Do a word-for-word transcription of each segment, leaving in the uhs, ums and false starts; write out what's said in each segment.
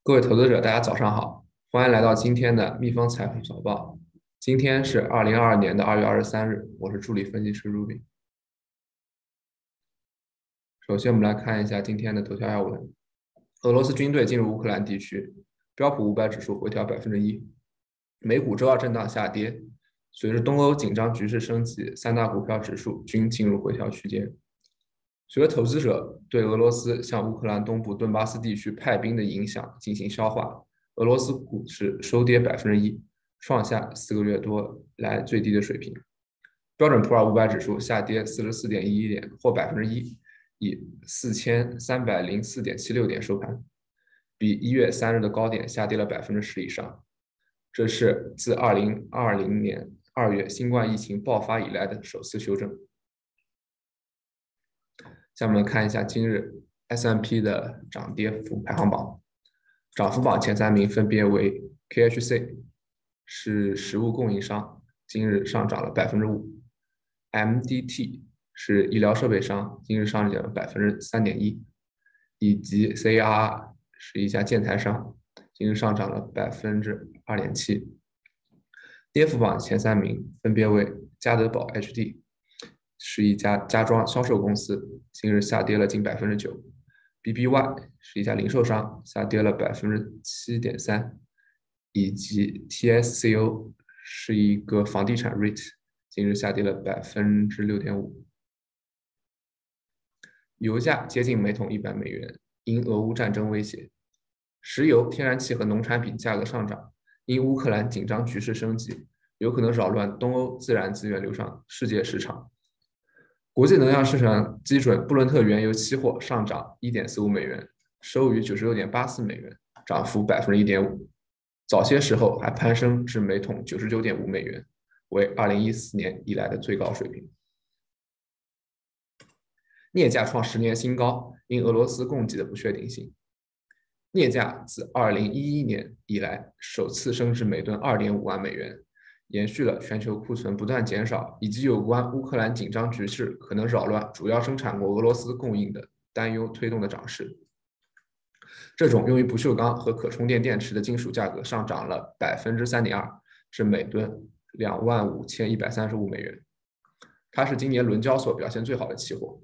各位投资者，大家早上好，欢迎来到今天的蜜蜂财富早报。今天是二零二二年的二月二十三日，我是助理分析师 Ruby。首先，我们来看一下今天的头条要闻：俄罗斯军队进入乌克兰地区，标普五百指数回调百分之一，美股周二震荡下跌。随着东欧紧张局势升级，三大股票指数均进入回调区间。随着投资者对俄罗斯向乌克兰东部顿巴斯地区派兵的影响进行消化，俄罗斯股市收跌百分之一，创下四个月多来最低的水平。标准普尔五百指数下跌四十四点一一点，或百分之一，以四千三百零四点七六点收盘，比一月三日的高点下跌了百分之十以上。这是自二零二零年二月新冠疫情爆发以来的首次修正。下面看一下今日 S and P 的涨跌幅排行榜。涨幅榜前三名分别为 K H C， 是食物供应商，今日上涨了百分之五 ；M D T 是医疗设备商，今日上涨了百分之三点一；以及 C R R 是一家建材商，今日上涨了百分之二点七。跌幅榜前三名分别为家得宝 H D。是一家家装销售公司，今日下跌了近百分之九。B B Y 是一家零售商，下跌了百分之七点三，以及 T S C O 是一个房地产 REIT， 今日下跌了百分之六点五。油价接近每桶一百美元，因俄乌战争威胁。石油、天然气和农产品价格上涨，因乌克兰紧张局势升级，有可能扰乱东欧自然资源流向世界市场。国际能源市场基准布伦特原油期货上涨 一点四五美元，收于 九十六点八四美元，涨幅 百分之一点五。早些时候还攀升至每桶 九十九点五美元，为二零一四年以来的最高水平。镍价创十年新高，因俄罗斯供给的不确定性。镍价自二零一一年以来首次升至每吨 二点五万美元，延续了全球库存不断减少，以及有关乌克兰紧张局势可能扰乱主要生产国俄罗斯供应的担忧推动的涨势。这种用于不锈钢和可充电电池的金属价格上涨了 百分之三点二， 至每吨 两万五千一百三十五美元。它是今年伦交所表现最好的期货。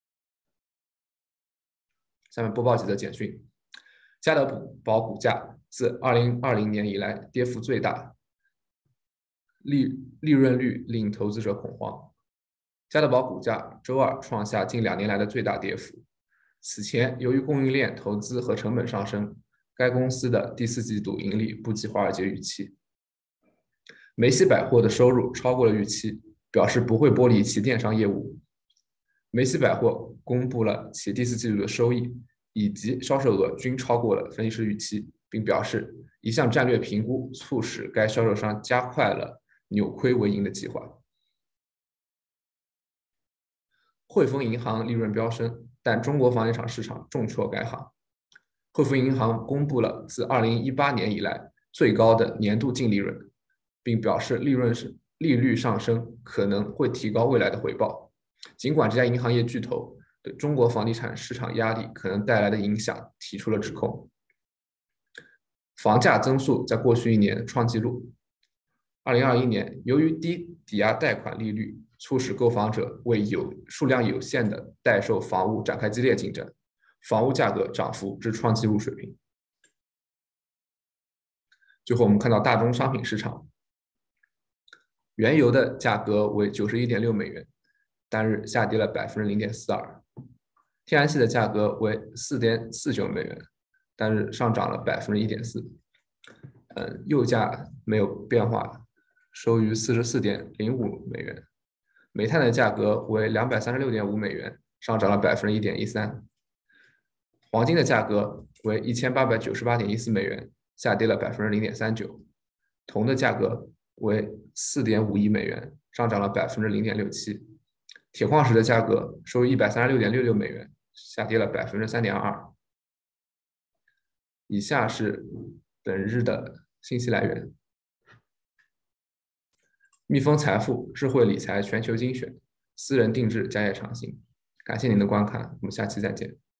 下面播报几则简讯。家得宝股价自二零二零年以来跌幅最大，利利润率令投资者恐慌。家得宝股价周二创下近两年来的最大跌幅。此前，由于供应链投资和成本上升，该公司的第四季度盈利不及华尔街预期。梅西百货的收入超过了预期，表示不会剥离其电商业务。梅西百货公布了其第四季度的收益以及销售额均超过了分析师预期，并表示一项战略评估促使该销售商加快了扭亏为盈的计划。汇丰银行利润飙升，但中国房地产市场重挫该行。汇丰银行公布了自二零一八年以来最高的年度净利润，并表示利润是利率上升可能会提高未来的回报。尽管这家银行业巨头对中国房地产市场压力可能带来的影响提出了指控。房价增速在过去一年创纪录。二零二一年，由于低抵押贷款利率促使购房者为有数量有限的待售房屋展开激烈竞争，房屋价格涨幅至创纪录水平。最后，我们看到大宗商品市场，原油的价格为 九十一点六美元，单日下跌了 百分之零点四二。天然气的价格为 四点四九美元，单日上涨了 百分之一点四。嗯，油价没有变化，收于 四十四点零五美元。煤炭的价格为 两百三十六点五美元，上涨了 百分之一点一三。黄金的价格为 一千八百九十八点一四美元，下跌了 百分之零点三九。铜的价格为 四点五一美元，上涨了 百分之零点六七。铁矿石的价格收于 一百三十六点六六美元，下跌了 百分之三点二二。以下是本日的信息来源：蜜蜂财富智慧理财全球精选，私人定制家业长新。感谢您的观看，我们下期再见。